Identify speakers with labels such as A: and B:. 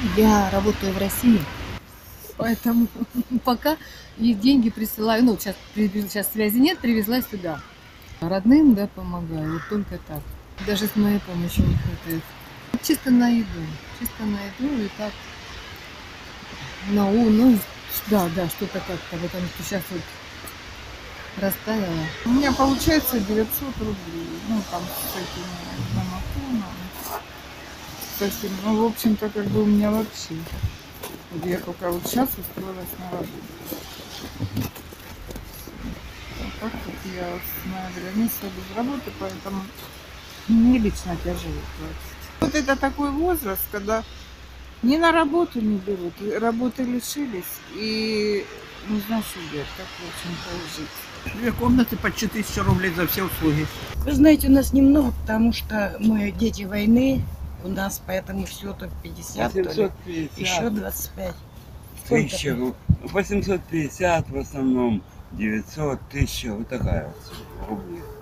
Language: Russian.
A: Я работаю в России, поэтому пока и деньги присылаю. Ну, сейчас связи нет, привезла сюда. Родным, да, помогаю, вот только так. Даже с моей помощью не хватает. Чисто на еду. Чисто на еду и так. Ну, да, что-то как-то, потому что сейчас вот растаяло.
B: У меня получается 900 рублей. Ну, там с этими домофоном. Совсем, ну, в общем-то, как бы у меня вообще. Вот я только вот сейчас устроилась на работу. А так вот я с ноября месяца без работы, поэтому мне лично тяжело платить. Вот это такой возраст, когда ни на работу не берут, работы лишились и не знаю, что делать, как в общем-то жить.
C: 2 комнаты по 4000 рублей за все услуги.
D: Вы знаете, у нас немного, потому что мы дети войны, у нас поэтому всего только 50,
E: 850.
D: еще 25. Сколько
E: 1000, 850 в основном, 900, 1000, вот такая вот рублей.